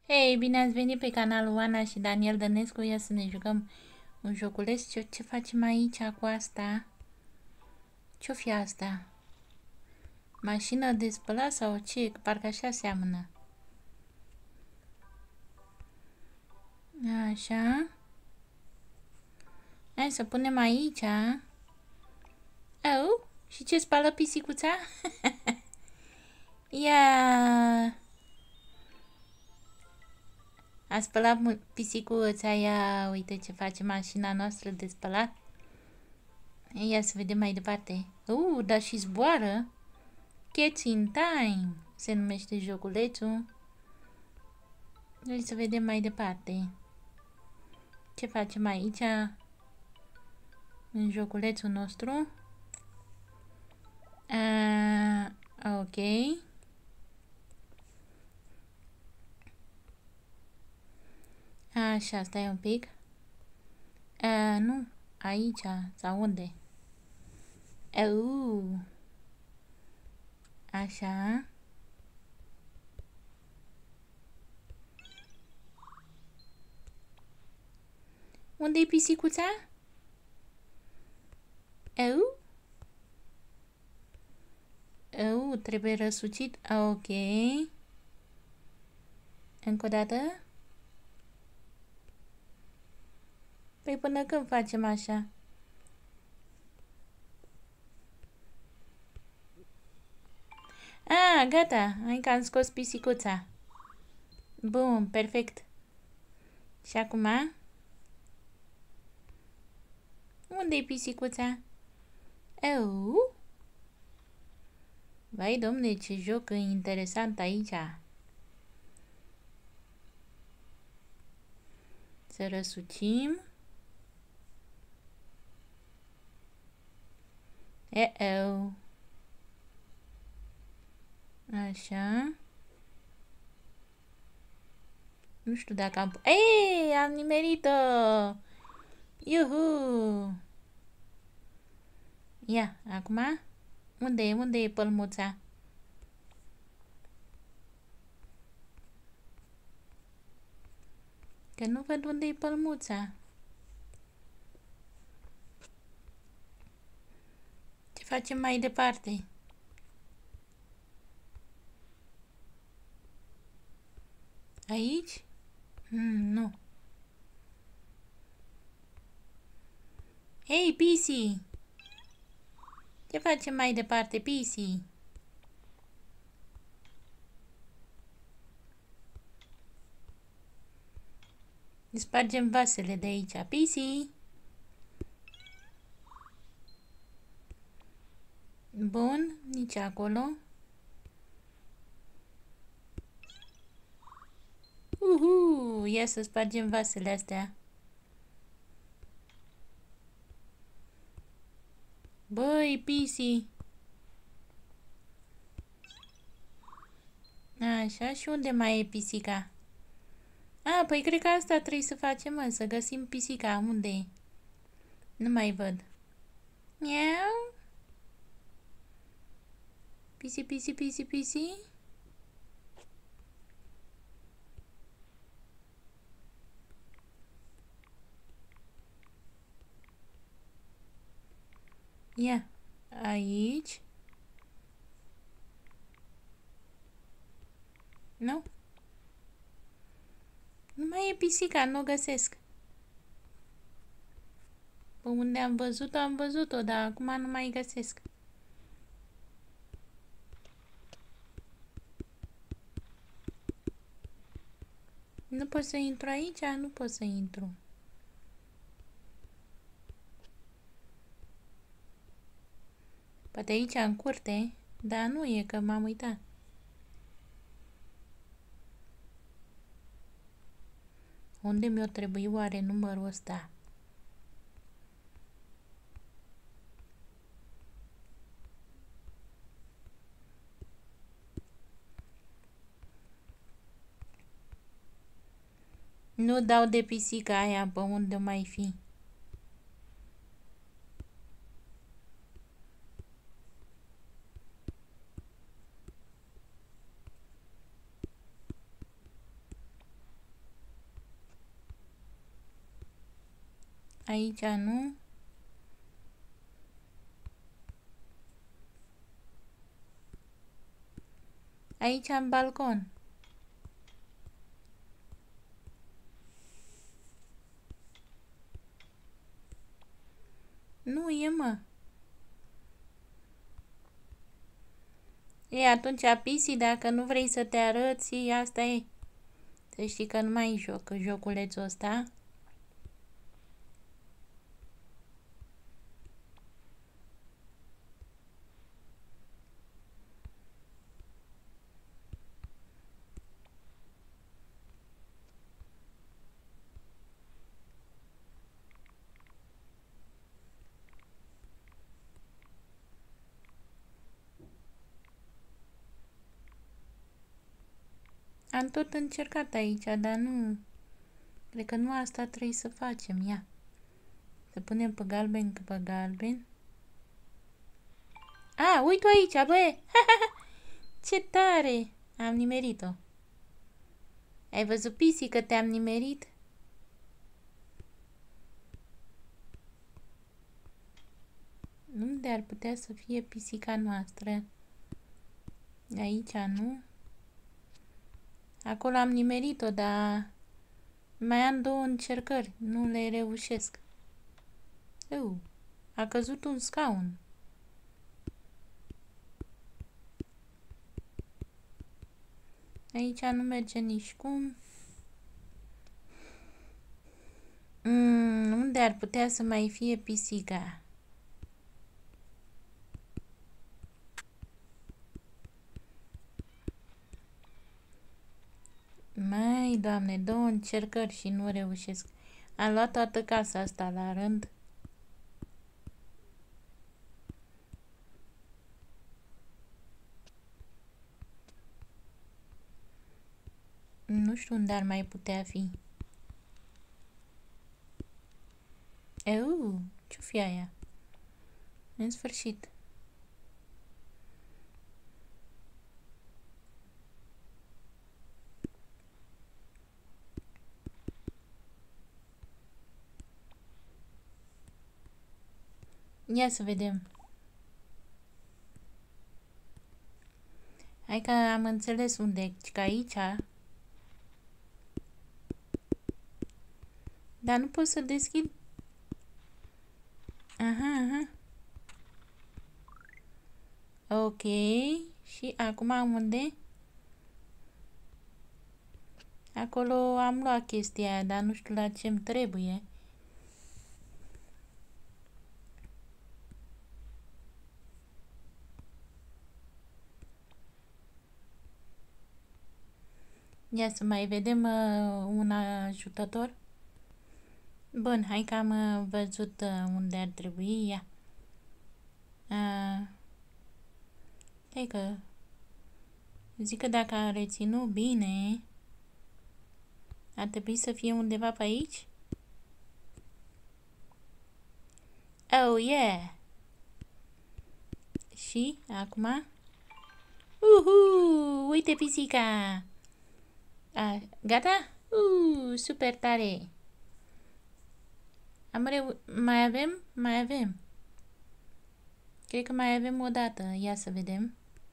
Hei, bine ați venit pe canalul Ana și Daniel Dănescu. Ia să ne jucăm un joculeț. Ce facem aici cu asta? Ce-o fi asta? Mașină de spălat sau ce? Că parcă așa seamănă. Așa. Hai să punem aici. Au, și ce spală pisicuța? Ia! A spălat pisicuța. Ia, uite ce face mașina noastră de spălat. Ia să vedem mai departe. Dar și zboară. Cats in Time se numește joculețul. Hai să vedem mai departe. Ce facem aici în joculețul nostru? Ok. Așa, stai un pic. Nu, aici sau unde? Așa. Unde-i pisicuța? Trebuie răsucit. Ok. Încă o dată. Păi până când facem așa? Gata. Hai că am scos pisicuța. Bun, perfect. Și acum? Unde-i pisicuța? Vai, domne, ce joc interesant aici. Să răsucim. Așa. Nu știu dacă am... Ei, am nimerit-o! Iuhu! Ia, acum? Unde e pălmuța? Că nu văd unde e pălmuța. Ce facem mai departe? Aici? Nu. Hei, Pisi! Ce facem mai departe, Pisi? Spargem vasele de aici, Pisi! Bun, nici acolo. Ia să spargem vasele astea. Băi, Pisi! Așa, și unde mai e pisica? Păi cred că asta trebuie să facem, mă, să găsim pisica. Unde e? Nu mai văd. Miau? Pisi, pisi, pisi, pisi? Ia, aici. Nu? Nu mai e pisica, nu o găsesc. Pe unde am văzut-o, dar acum nu mai găsesc. Nu pot să intru aici? Nu pot să intru. Poate aici în curte, dar nu e, că m-am uitat. Unde mi-o trebuie oare numărul ăsta? Nu dau de pisica aia pe unde mai fi. Aici nu. Aici în balcon. Nu e, mă. E, atunci, Pisi, dacă nu vrei să te arăți, asta e. Să știi că nu mai joc joculețul ăsta. Am tot încercat aici, dar nu... Cred că nu asta trebuie să facem, ia. Să punem pe galben, pe galben. A, uite-o aici, băie! Ce tare! Am nimerit-o. Ai văzut, Pisi, că te-am nimerit? Unde ar putea să fie pisica noastră? Aici, nu? Acolo am nimerit-o, dar mai am 2 încercări. Nu le reușesc. A căzut un scaun. Aici nu merge nici cum. Unde ar putea să mai fie pisica? Mai, Doamne, 2 încercări și nu reușesc. Am luat toată casa asta la rând. Nu știu unde ar mai putea fi. Ce-o fi aia? În sfârșit. Ia să vedem. Hai că am înțeles unde, că aici. Dar nu pot să deschid. Aha. Ok. Și acum unde? Acolo am luat chestia aia, dar nu știu la ce-mi trebuie. Ia să mai vedem un ajutător. Bun, hai că am văzut unde ar trebui. Ia. Hai că zic că dacă am reținut bine, ar trebui să fie undeva pe aici. Oh, yeah! Și acum? Uite pisica! Gata? Super tare! Mai avem? Mai avem. Cred că mai avem o dată. Ia să vedem.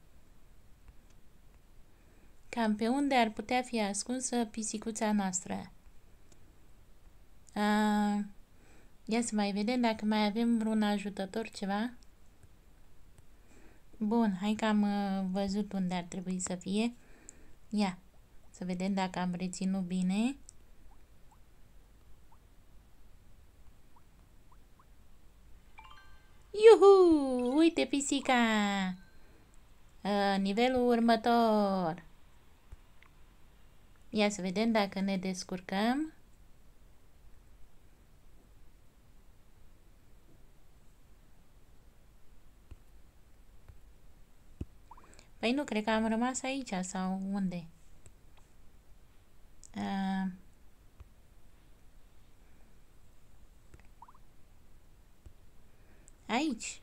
Cam pe unde ar putea fi ascunsă pisicuța noastră. Ia să mai vedem dacă mai avem vreun ajutător, ceva. Bun, hai că am văzut unde ar trebui să fie. Ia, să vedem dacă am reținut bine. Iuhu! Uite pisica! Nivelul următor. Ia să vedem dacă ne descurcăm. Păi nu, cred că am rămas aici sau unde? Aici.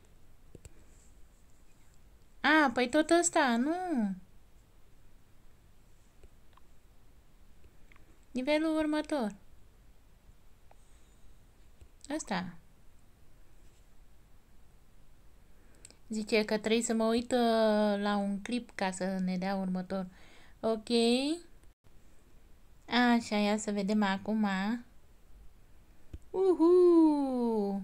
Păi tot ăsta, nu. Nivelul următor. Ăsta. Zice că trebuie să mă uit la un clip ca să ne dea următor. Ok. Așa, ia să vedem acum. Uhu!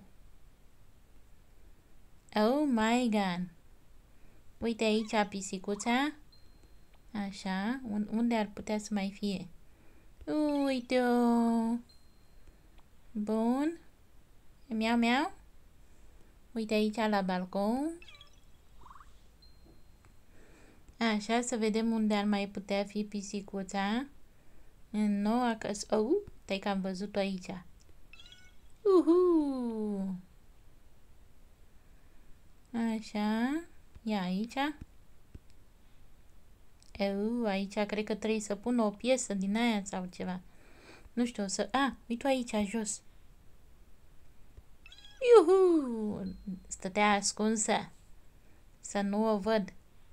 Oh my god! Uite aici pisicuța. Așa, unde ar putea să mai fie? Uite-o! Bun. Miau, miau. Uite aici la balcon. Așa, să vedem unde ar mai putea fi pisicuța. În noua căsă. Oh, stai că am văzut-o aici. Uhu! Așa. Ia aici. Aici cred că trebuie să pun o piesă din aia sau ceva. Nu știu, o să... uite-o aici, jos. Iuhu! Stătea ascunsă. Să nu o văd.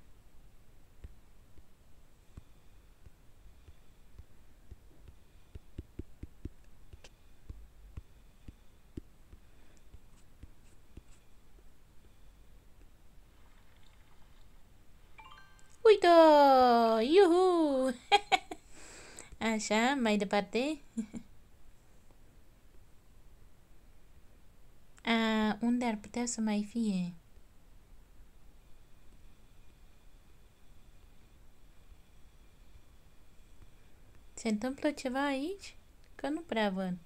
Uite-o! Iuhu! Așa, mai departe. Unde ar putea să mai fie? Se întâmplă ceva aici? Că nu prea văd.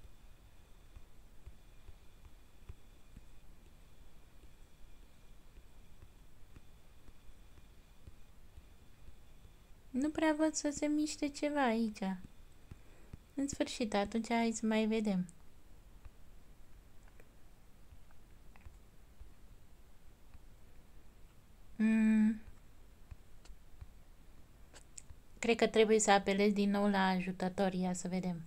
Nu prea văd să se miște ceva aici. În sfârșit, atunci hai să mai vedem. Cred că trebuie să apelez din nou la ajutător. Ia să vedem.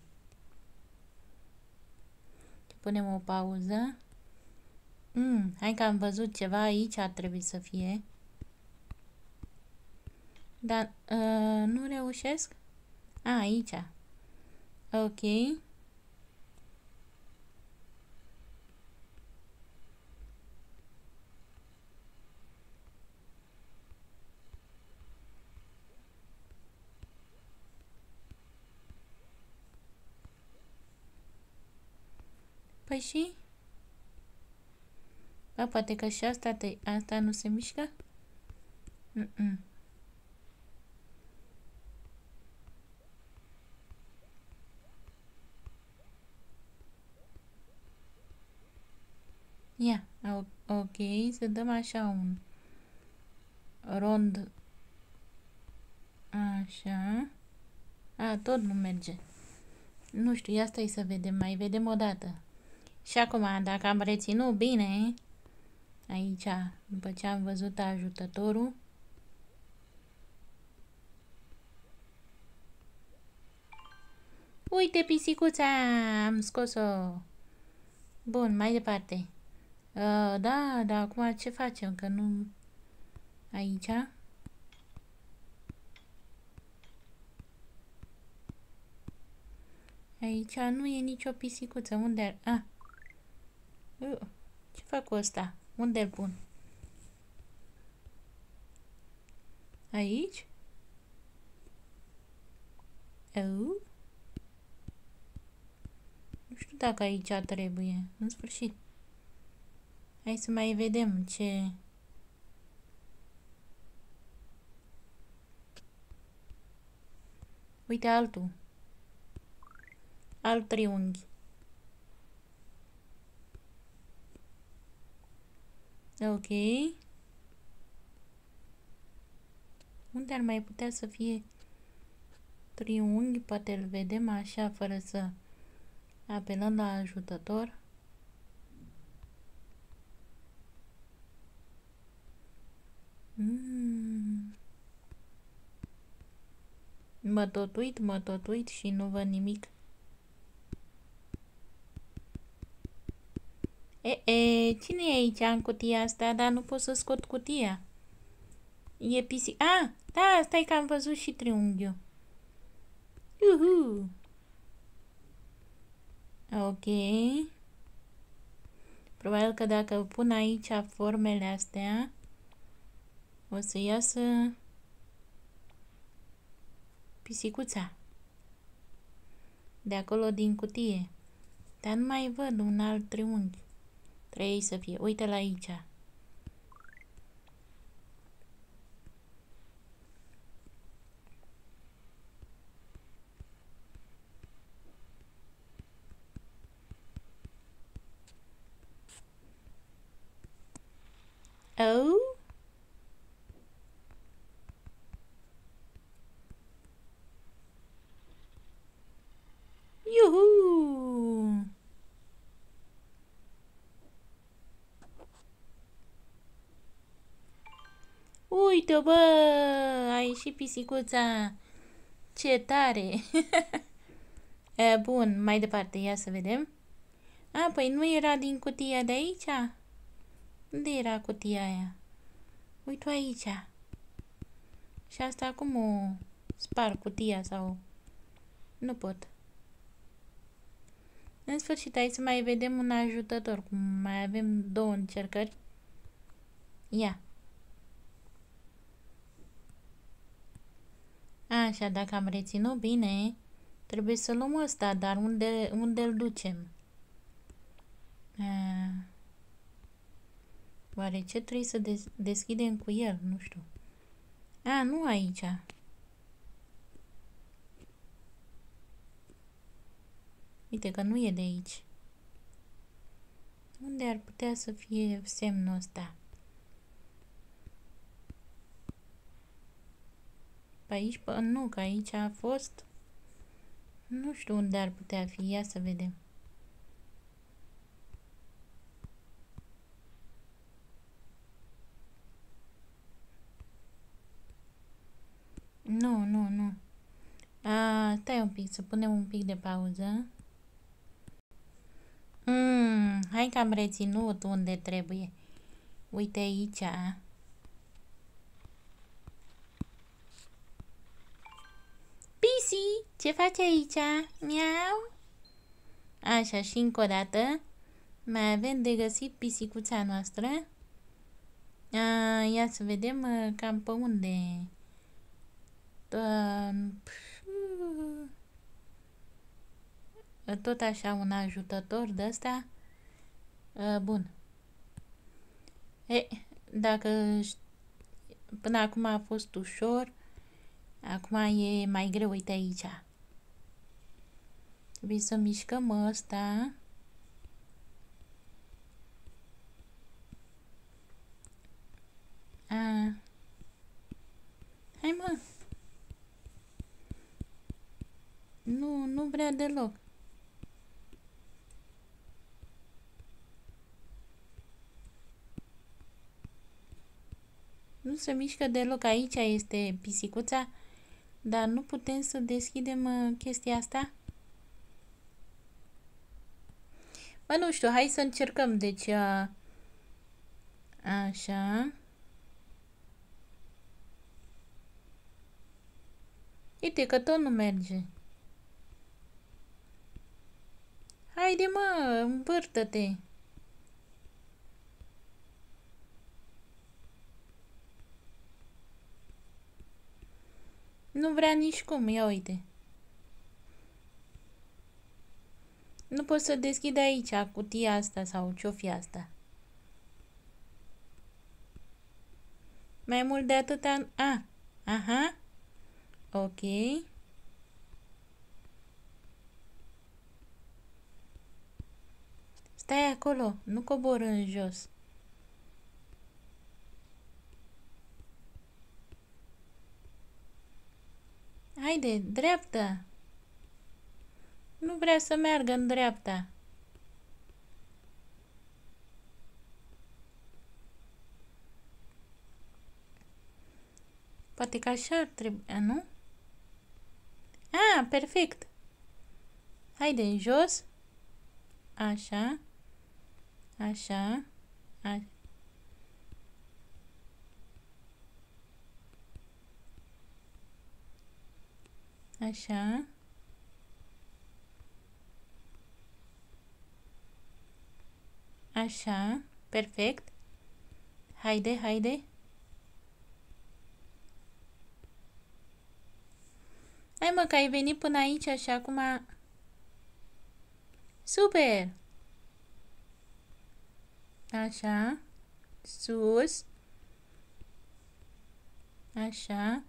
Punem o pauză. Hai că am văzut ceva aici, ar trebui să fie. Dar nu reușesc? Aici. Ok. Păi și? Poate că și asta nu se mișcă? Ia, ok, să dăm așa un rond. Așa. Tot nu merge. Nu știu, ia stai să vedem, mai vedem o dată. Și acum, dacă am reținut bine, aici, după ce am văzut ajutătorul, uite pisicuța, am scos-o. Bun, mai departe. Da, dar acum ce facem? Că nu... Aici? Aici nu e nicio pisicuță. Unde ar... Ce fac cu ăsta? Unde îl pun? Aici? Nu știu dacă aici trebuie. În sfârșit. Hai să mai vedem ce... Uite altul. Alt triunghi. Ok. Unde ar mai putea să fie triunghi? Poate îl vedem așa, fără să apelăm la ajutător. Mă tot uit și nu văd nimic. Cine e aici în cutia asta? Dar nu pot să scot cutia. E pisic... Da, stai că am văzut și triunghiul. Uhu. Ok. Probabil că dacă pun aici formele astea, o să iasă pisicuța. De acolo din cutie. Dar nu mai văd un alt triunghi. Trebuie să fie. Uite-l aici. Oh? Iuhu! Uite, bă! A ieșit pisicuța! Ce tare! Bun, mai departe, ia să vedem. A, păi nu era din cutia de aici? Unde era cutia aia? Uite aici. Și asta acum o spar cutia sau... Nu pot. În sfârșit, hai să mai vedem un ajutător. Cum mai avem 2 încercări. Ia. Așa, dacă am reținut bine, trebuie să luăm ăsta, dar unde îl ducem? Oare ce trebuie să deschidem cu el? Nu știu. A, nu aici. Uite că nu e de aici. Unde ar putea să fie semnul ăsta? Pe aici? Nu, că aici a fost. Nu știu unde ar putea fi. Ia să vedem. Nu. Stai un pic, să punem un pic de pauză. Hai că am reținut unde trebuie. Uite aici. Pisi, ce faci aici? Miau. Așa, și încă o dată. Mai avem de găsit pisicuța noastră. Ia să vedem cam pe unde. Tot așa un ajutător de ăsta. Bun. Dacă până acum a fost ușor, acum e mai greu. Uite aici. Trebuie să mișcăm ăsta. Hai, mă. Nu vrea deloc. Nu se mișcă deloc. Aici este pisicuța, dar nu putem să deschidem chestia asta. Bă, nu știu, hai să încercăm. Deci, așa. Uite că tot nu merge. Haide, mă, învârtă-te. Nu vrea nici cum, ia uite. Nu pot să deschid aici cutia asta sau ce-o fi asta. Mai mult de atâta... Aha. Ok. Stai acolo, nu cobor în jos. Haide, dreapta. Nu vrea să meargă în dreapta. Poate că așa ar trebui, nu? Perfect. Haide, în jos. Așa. Așa. Așa. Așa, perfect. Haide, haide. Hai mă, că ai venit până aici și acum... Super! Așa. Sus. Așa.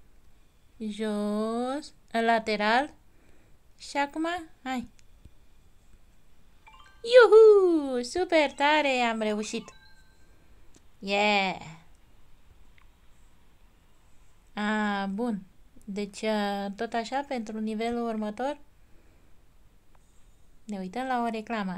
Jos. Lateral. Și acum, hai. Iuhu! Super tare! Am reușit! Yeah! Bun. Deci, tot așa, pentru nivelul următor, ne uităm la o reclamă.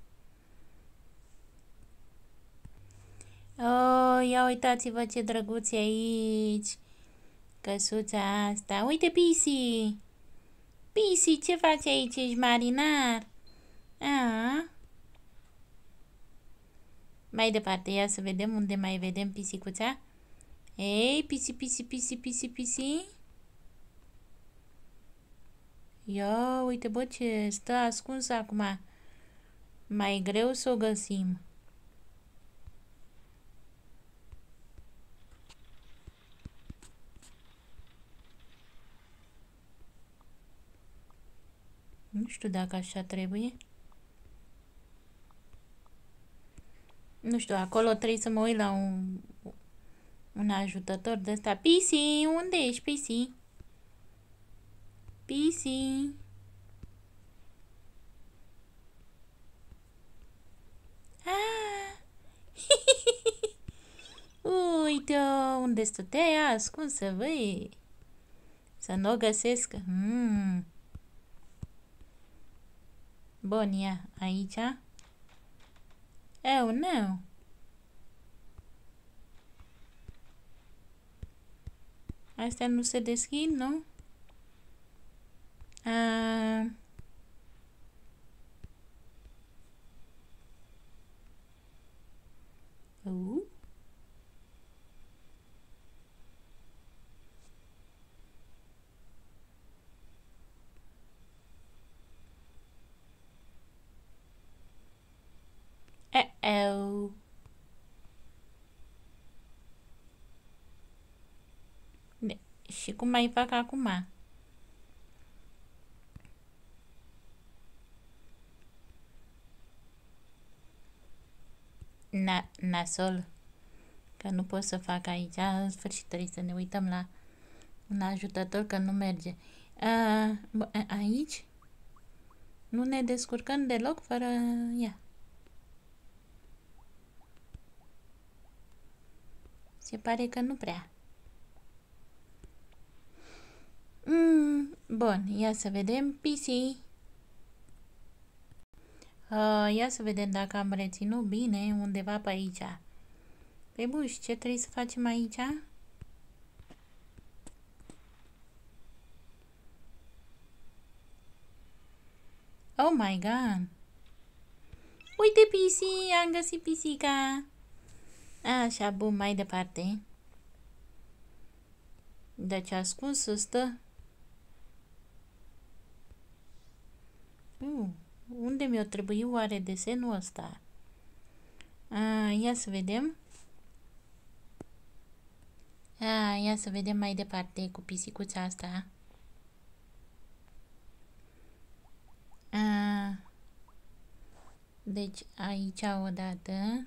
Oh, ia uitați-vă ce drăguț e aici. Căsuța asta. Uite, Pisi! Pisi, ce faci aici? Ești marinar? Mai departe, ia să vedem unde mai vedem pisicuța. Ei, pisi, pisi, pisi, pisi, pisi. Ia, uite, bă, ce stă ascunsă acum. Mai greu să o găsim. Nu știu dacă așa trebuie. Nu știu, acolo trebuie să mă uit la un ajutător de ăsta. Pisi, unde ești, Pisi? Pisi. Uite unde stătea ea ascunsă, băi. Să nu o găsesc. Bun, ia, aici. Oh, nu. Astea nu se deschid, nu? Uh-oh. Și cum mai fac acum? Nasol. Că nu pot să fac aici. În sfârșit trebuie să ne uităm la un ajutător, că nu merge. Aici? Nu ne descurcăm deloc fără ea. Se pare că nu prea. Bun, ia să vedem. Pisi. Ia să vedem dacă am reținut bine undeva pe aici. Pe buș, ce trebuie să facem aici? Oh my god! Uite, Pisi! Am găsit pisica! Așa, bun, mai departe. Deci ascuns stă. Unde mi-o trebuie oare desenul ăsta? Ia să vedem. Ia să vedem mai departe cu pisicuța asta. Deci aici odată.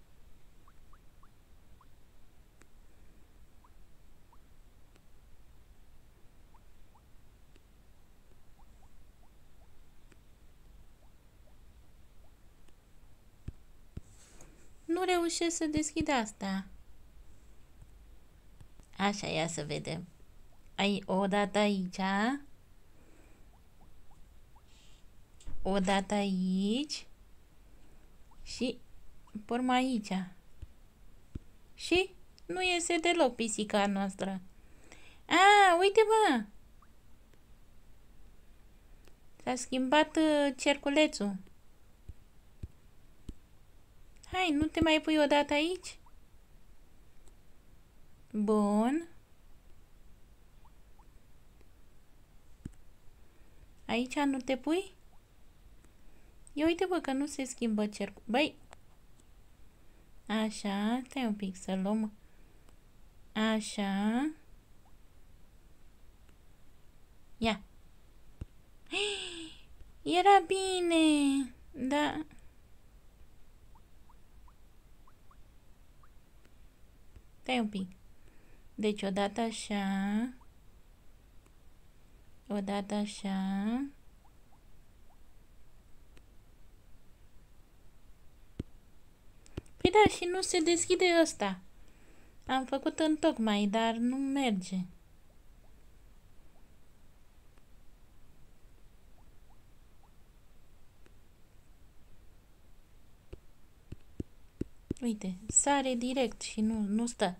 Nu reușesc să deschid asta. Așa, ia să vedem. Odată aici. Odată aici. Și porm aici. Și nu iese deloc pisica noastră. Uite, bă! S-a schimbat cerculețul. Hai, nu te mai pui odată aici? Bun. Aici nu te pui? Ia uite, bă, că nu se schimbă cercul. Băi, Așa, stai un pic să luăm. Așa. Ia. Era bine. Da. Stai un pic. Deci odată așa. Odată așa. Păi da, și nu se deschide ăsta. Am făcut întocmai, dar nu merge. Uite, sare direct și nu stă.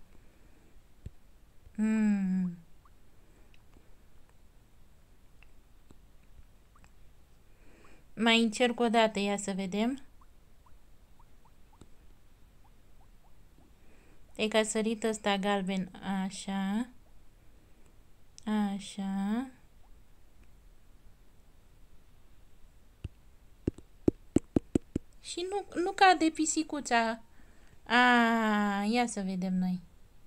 Mai încerc o dată, ia să vedem. E că a sărit ăsta galben. Așa. Așa. Și nu cade pisicuța. Ia să vedem noi.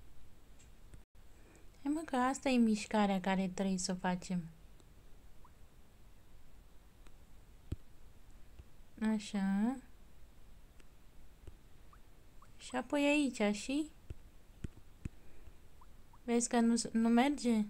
Hai mă, că asta e mișcarea care trebuie să o facem. Așa. Și apoi aici, și? Vezi că nu merge?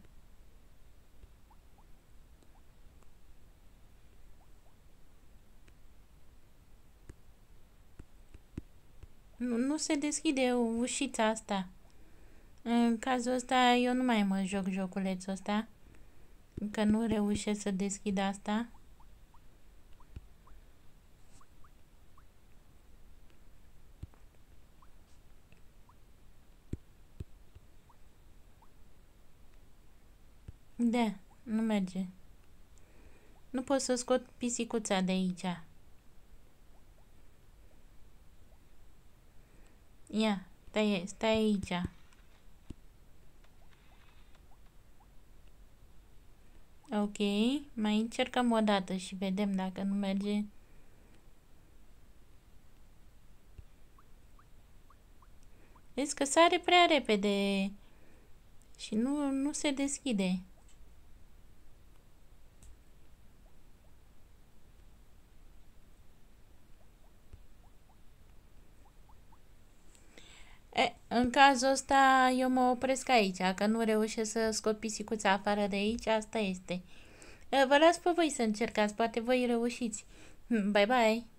Nu se deschide ușița asta. În cazul ăsta eu nu mai mă joc joculețul ăsta. Că nu reușesc să deschid asta. Da, nu merge. Nu pot să scot pisicuța de aici. Ia, stai aici. Ok, mai încercăm o dată și vedem dacă nu merge. Vezi că sare prea repede și nu se deschide. În cazul ăsta eu mă opresc aici, că nu reușesc să scot pisicuța afară de aici, asta este. Vă las pe voi să încercați, poate voi reușiți. Bye bye!